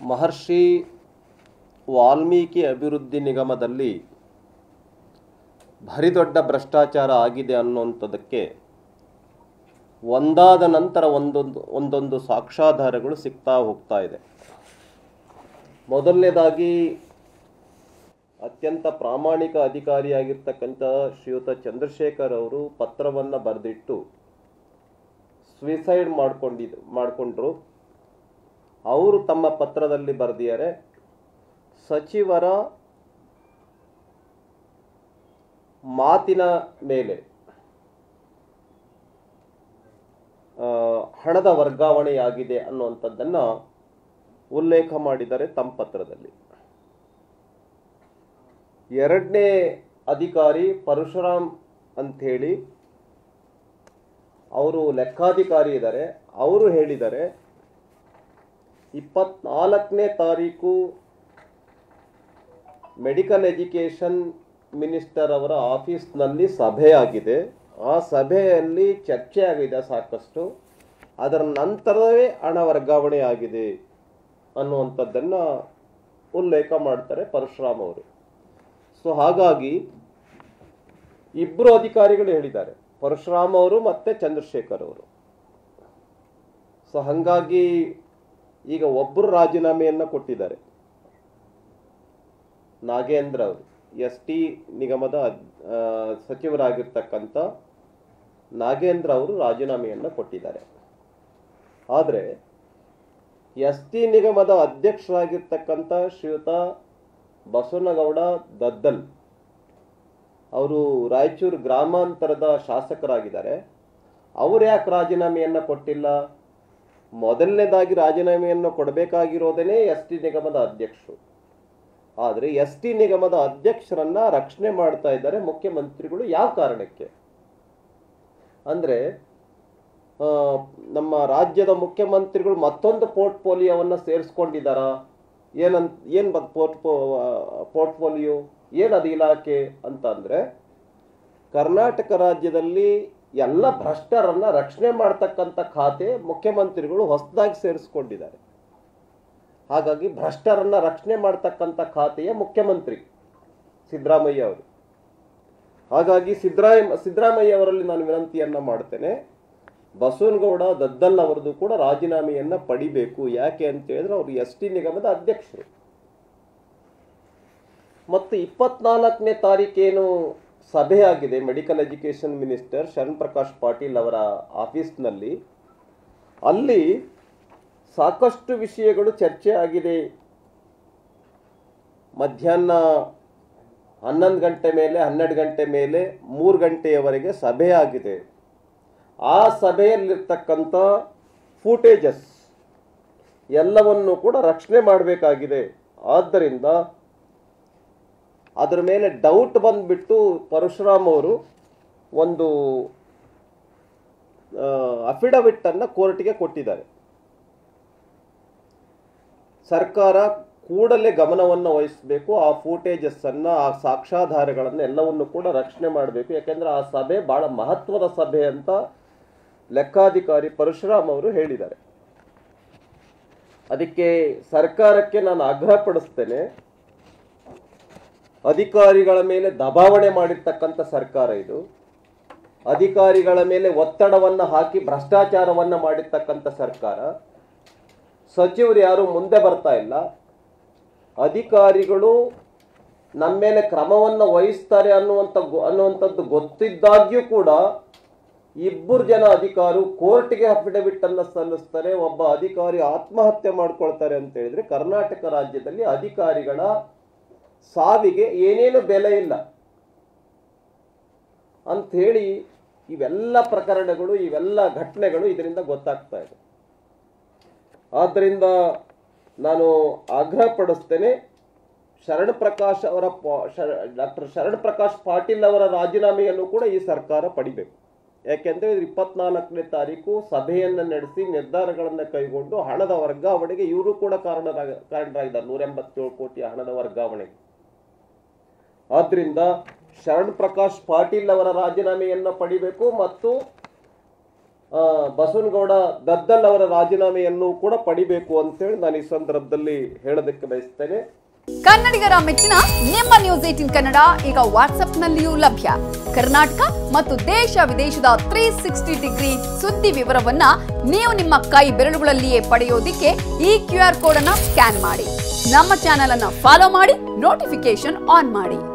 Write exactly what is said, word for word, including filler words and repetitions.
ಮಹರ್ಷಿ ವಾಲ್ಮೀಕಿ ಅಭಿವೃದ್ಧಿ ನಿಗಮದಲ್ಲಿ ಭಾರಿ ದೊಡ್ಡ ಭ್ರಷ್ಟಾಚಾರ ಆಗಿದೆ ಅನ್ನುವಂಥದ್ದಕ್ಕೆ ಒಂದಾದ ನಂತರ ಒಂದೊಂದು ಒಂದೊಂದು ಸಾಕ್ಷ್ಯಾಧಾರಗಳು ಸಿಗ್ತಾ ಹೋಗ್ತಾ ಇದೆ. ಮೊದಲನೇದಾಗಿ ಅತ್ಯಂತ ಪ್ರಾಮಾಣಿಕ ಅಧಿಕಾರಿಯಾಗಿರ್ತಕ್ಕಂಥ ಶ್ರೀಯುತ ಚಂದ್ರಶೇಖರ್ ಅವರು ಪತ್ರವನ್ನು ಬರೆದಿಟ್ಟು ಸುಯಿಸೈಡ್ ಮಾಡ್ಕೊಂಡಿದ್ದು ಮಾಡಿಕೊಂಡ್ರು. ಅವರು ತಮ್ಮ ಪತ್ರದಲ್ಲಿ ಬರೆದಿದ್ದಾರೆ, ಸಚಿವರ ಮಾತಿನ ಮೇಲೆ ಹಣದ ವರ್ಗಾವಣೆಯಾಗಿದೆ ಅನ್ನುವಂಥದ್ದನ್ನು ಉಲ್ಲೇಖ ಮಾಡಿದ್ದಾರೆ ತಮ್ಮ ಪತ್ರದಲ್ಲಿ. ಎರಡನೇ ಅಧಿಕಾರಿ ಪರಶುರಾಮ್ ಅಂಥೇಳಿ ಅವರು ಲೆಕ್ಕಾಧಿಕಾರಿ ಇದ್ದಾರೆ. ಅವರು ಹೇಳಿದ್ದಾರೆ, ಇಪ್ಪತ್ನಾಲ್ಕನೇ ತಾರೀಕು ಮೆಡಿಕಲ್ ಎಜುಕೇಷನ್ ಮಿನಿಸ್ಟರ್ ಅವರ ಆಫೀಸ್ನಲ್ಲಿ ಸಭೆಯಾಗಿದೆ. ಆ ಸಭೆಯಲ್ಲಿ ಚರ್ಚೆ ಆಗಿದೆ ಸಾಕಷ್ಟು. ಅದರ ನಂತರವೇ ಹಣ ವರ್ಗಾವಣೆ ಆಗಿದೆ ಅನ್ನುವಂಥದ್ದನ್ನು ಉಲ್ಲೇಖ ಮಾಡ್ತಾರೆ ಪರಶುರಾಮ್ ಅವರು. ಸೊ ಹಾಗಾಗಿ ಇಬ್ಬರು ಅಧಿಕಾರಿಗಳು ಹೇಳಿದ್ದಾರೆ, ಪರಶುರಾಮ್ ಅವರು ಮತ್ತು ಚಂದ್ರಶೇಖರ್ ಅವರು. ಸೊ ಹಾಗಾಗಿ ಈಗ ಒಬ್ಬರು ರಾಜೀನಾಮೆಯನ್ನು ಕೊಟ್ಟಿದ್ದಾರೆ. ನಾಗೇಂದ್ರ ಅವರು ಎಸ್ ಟಿ ನಿಗಮದ ಸಚಿವರಾಗಿರ್ತಕ್ಕಂಥ ನಾಗೇಂದ್ರ ಅವರು ರಾಜೀನಾಮೆಯನ್ನು ಕೊಟ್ಟಿದ್ದಾರೆ. ಆದರೆ ಎಸ್ ಟಿ ನಿಗಮದ ಅಧ್ಯಕ್ಷರಾಗಿರ್ತಕ್ಕಂಥ ಶ್ರೀಯುತ ಬಸವನಗೌಡ ದದ್ದಲ್ ಅವರು ರಾಯಚೂರು ಗ್ರಾಮಾಂತರದ ಶಾಸಕರಾಗಿದ್ದಾರೆ. ಅವರು ಯಾಕೆ ರಾಜೀನಾಮೆಯನ್ನು ಕೊಟ್ಟಿಲ್ಲ? ಮೊದಲನೇದಾಗಿ ರಾಜೀನಾಮೆಯನ್ನು ಕೊಡಬೇಕಾಗಿರೋದೇ ಎಸ್ ಟಿ ನಿಗಮದ ಅಧ್ಯಕ್ಷರು. ಆದರೆ ಎಸ್ ಟಿ ನಿಗಮದ ಅಧ್ಯಕ್ಷರನ್ನ ರಕ್ಷಣೆ ಮಾಡ್ತಾ ಇದ್ದಾರೆ ಮುಖ್ಯಮಂತ್ರಿಗಳು. ಯಾವ ಕಾರಣಕ್ಕೆ ಅಂದರೆ, ನಮ್ಮ ರಾಜ್ಯದ ಮುಖ್ಯಮಂತ್ರಿಗಳು ಮತ್ತೊಂದು ಪೋರ್ಟ್ಫೋಲಿಯೋವನ್ನು ಸೇರಿಸ್ಕೊಂಡಿದ್ದಾರಾ? ಏನಂತ ಏನು ಬ ಪೋರ್ಟ್ ಪೋರ್ಟ್ಫೋಲಿಯೋ ಏನದು ಇಲಾಖೆ ಅಂತ ಅಂದರೆ, ಕರ್ನಾಟಕ ರಾಜ್ಯದಲ್ಲಿ ಎಲ್ಲ ಭ್ರಷ್ಟರನ್ನ ರಕ್ಷಣೆ ಮಾಡ್ತಕ್ಕಂಥ ಖಾತೆ ಮುಖ್ಯಮಂತ್ರಿಗಳು ಹೊಸದಾಗಿ ಸೇರಿಸ್ಕೊಂಡಿದ್ದಾರೆ. ಹಾಗಾಗಿ ಭ್ರಷ್ಟರನ್ನ ರಕ್ಷಣೆ ಮಾಡ್ತಕ್ಕಂಥ ಖಾತೆಯ ಮುಖ್ಯಮಂತ್ರಿ ಸಿದ್ದರಾಮಯ್ಯ ಅವರು. ಹಾಗಾಗಿ ಸಿದ್ದರಾಮ ಸಿದ್ದರಾಮಯ್ಯ ಅವರಲ್ಲಿ ನಾನು ವಿನಂತಿಯನ್ನ ಮಾಡ್ತೇನೆ, ಬಸವನಗೌಡ ದದ್ದಲ್ ಅವರದು ಕೂಡ ರಾಜೀನಾಮೆಯನ್ನ ಪಡಿಬೇಕು. ಯಾಕೆ ಅಂತ ಹೇಳಿದ್ರೆ ಅವರು ಎಸ್ ಟಿ ನಿಗಮದ ಅಧ್ಯಕ್ಷರು. ಮತ್ತು ಇಪ್ಪತ್ನಾಲ್ಕನೇ ತಾರೀಕೇನು ಸಭೆಯಾಗಿದೆ medical education minister Sharan Prakash Patil ಅವರ ಆಫೀಸ್ನಲ್ಲಿ, ಅಲ್ಲಿ ಸಾಕಷ್ಟು ವಿಷಯಗಳು ಚರ್ಚೆ ಆಗಿದೆ. ಮಧ್ಯಾಹ್ನ ಹನ್ನೊಂದು ಗಂಟೆ ಮೇಲೆ ಹನ್ನೆರಡು ಗಂಟೆ ಮೇಲೆ ಮೂರು ಗಂಟೆಯವರೆಗೆ ಸಭೆ ಆಗಿದೆ. ಆ ಸಭೆಯಲ್ಲಿರ್ತಕ್ಕಂಥ ಫೂಟೇಜಸ್ ಎಲ್ಲವನ್ನು ಕೂಡ ರಕ್ಷಣೆ ಮಾಡಬೇಕಾಗಿದೆ. ಆದ್ದರಿಂದ ಅದರ ಮೇಲೆ ಡೌಟ್ ಬಂದ್ಬಿಟ್ಟು ಪರಶುರಾಮ್ ಅವರು ಒಂದು ಅಫಿಡವಿಟ್ ಅನ್ನು ಕೋರ್ಟ್ಗೆ ಕೊಟ್ಟಿದ್ದಾರೆ. ಸರ್ಕಾರ ಕೂಡಲೇ ಗಮನವನ್ನು ವಹಿಸಬೇಕು, ಆ ಫೂಟೇಜಸ್ ಅನ್ನ, ಆ ಸಾಕ್ಷ್ಯಾಧಾರಗಳನ್ನು ಎಲ್ಲವನ್ನು ಕೂಡ ರಕ್ಷಣೆ ಮಾಡಬೇಕು. ಯಾಕೆಂದ್ರೆ ಆ ಸಭೆ ಬಹಳ ಮಹತ್ವದ ಸಭೆ ಅಂತ ಲೆಕ್ಕಾಧಿಕಾರಿ ಪರಶುರಾಮ್ ಅವರು ಹೇಳಿದ್ದಾರೆ. ಅದಕ್ಕೆ ಸರ್ಕಾರಕ್ಕೆ ನಾನು ಆಗ್ರಹ ಪಡಿಸ್ತೇನೆ, ಅಧಿಕಾರಿಗಳ ಮೇಲೆ ದಬಾವಣೆ ಮಾಡಿರ್ತಕ್ಕಂಥ ಸರ್ಕಾರ ಇದು. ಅಧಿಕಾರಿಗಳ ಮೇಲೆ ಒತ್ತಡವನ್ನು ಹಾಕಿ ಭ್ರಷ್ಟಾಚಾರವನ್ನು ಮಾಡಿರ್ತಕ್ಕಂಥ ಸರ್ಕಾರ. ಸಚಿವರು ಯಾರು ಮುಂದೆ ಬರ್ತಾ ಇಲ್ಲ. ಅಧಿಕಾರಿಗಳು ನಮ್ಮ ಮೇಲೆ ಕ್ರಮವನ್ನು ವಹಿಸ್ತಾರೆ ಅನ್ನುವಂಥ ಅನ್ನುವಂಥದ್ದು ಗೊತ್ತಿದ್ದಾಗ್ಯೂ ಕೂಡ ಇಬ್ಬರು ಜನ ಅಧಿಕಾರಿ ಕೋರ್ಟ್ಗೆ ಅಫಿಡವಿಟ್ ಅನ್ನು ಸಲ್ಲಿಸ್ತಾರೆ. ಒಬ್ಬ ಅಧಿಕಾರಿ ಆತ್ಮಹತ್ಯೆ ಮಾಡ್ಕೊಳ್ತಾರೆ ಅಂತ ಹೇಳಿದ್ರೆ ಕರ್ನಾಟಕ ರಾಜ್ಯದಲ್ಲಿ ಅಧಿಕಾರಿಗಳ ಸಾವಿಗೆ ಏನೇನು ಬೆಲೆ ಇಲ್ಲ ಅಂತ ಹೇಳಿ ಇವೆಲ್ಲ ಪ್ರಕರಣಗಳು, ಇವೆಲ್ಲ ಘಟನೆಗಳು ಇದರಿಂದ ಗೊತ್ತಾಗ್ತಾ ಇದೆ. ಆದ್ದರಿಂದ ನಾನು ಆಗ್ರಹ ಪಡಿಸ್ತೇನೆ, ಶರಣ್ ಪ್ರಕಾಶ್ ಅವರ ಡಾಕ್ಟರ್ ಶರಣ್ ಪ್ರಕಾಶ್ ಪಾಟೀಲ್ ಅವರ ರಾಜೀನಾಮೆಯನ್ನು ಕೂಡ ಈ ಸರ್ಕಾರ ಪಡಿಬೇಕು. ಯಾಕೆಂದ್ರೆ ಇಪ್ಪತ್ನಾಲ್ಕನೇ ತಾರೀಕು ಸಭೆಯನ್ನು ನಡೆಸಿ ನಿರ್ಧಾರಗಳನ್ನು ಕೈಗೊಂಡು ಹಣದ ವರ್ಗಾವಣೆಗೆ ಇವರು ಕೂಡ ಕಾರಣರಾಗ ಕಾರಣರಾಗಿದ್ದಾರೆ ನೂರ ಎಂಬತ್ತೇಳು ಕೋಟಿ ಹಣದ ವರ್ಗಾವಣೆಗೆ. ಆದ್ರಿಂದ ಶರಣ್ ಪ್ರಕಾಶ್ ಪಾಟೀಲ್ ಅವರ ರಾಜೀನಾಮೆಯನ್ನು ಪಡಿಬೇಕು ಮತ್ತು ಬಸವನಗೌಡ ದದ್ದಲ್ ಅವರ ರಾಜೀನಾಮೆಯನ್ನು ಕೂಡ ಪಡಿಬೇಕು ಅಂತೇಳಿ ನಾನು ಈ ಸಂದರ್ಭದಲ್ಲಿ ಹೇಳೋದಕ್ಕೆ ಬಯಸ್ತೇನೆ. ಕನ್ನಡಿಗರ ಮೆಚ್ಚಿನ ನಿಮ್ಮ ನ್ಯೂಸ್ ಏಟೀನ್ ಕನ್ನಡ ಈಗ ವಾಟ್ಸ್ಆಪ್ನಲ್ಲಿಯೂ ಲಭ್ಯ. ಕರ್ನಾಟಕ ಮತ್ತು ದೇಶ ವಿದೇಶದ ತ್ರೀ ಸಿಕ್ಸ್ಟಿ ಡಿಗ್ರಿ ಸುದ್ದಿ ವಿವರವನ್ನ ನೀವು ನಿಮ್ಮ ಕೈ ಬೆರಳುಗಳಲ್ಲಿಯೇ ಪಡೆಯೋದಿಕ್ಕೆ ಈ ಕ್ಯೂ ಆರ್ ಕೋಡ್ ಅನ್ನ ಸ್ಕ್ಯಾನ್ ಮಾಡಿ. ನಮ್ಮ ಚಾನೆಲ್ ಅನ್ನ ಫಾಲೋ ಮಾಡಿ, ನೋಟಿಫಿಕೇಶನ್ ಆನ್ ಮಾಡಿ.